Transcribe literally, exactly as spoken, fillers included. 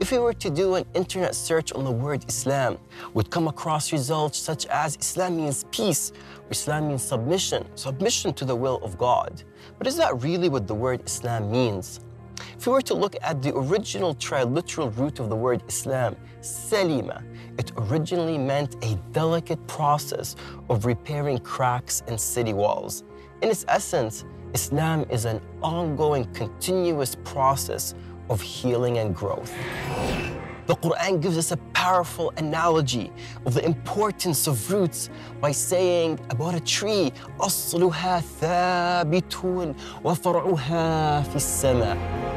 If we were to do an internet search on the word Islam, we'd come across results such as Islam means peace, or Islam means submission, submission to the will of God. But is that really what the word Islam means? If we were to look at the original triliteral root of the word Islam, salima, it originally meant a delicate process of repairing cracks in city walls. In its essence, Islam is an ongoing, continuous process of healing and growth. The Quran gives us a powerful analogy of the importance of roots by saying about a tree, أَصْلُهَا ثَابِتٌ وَفَرْعُهَا فِي السَّمَاءِ.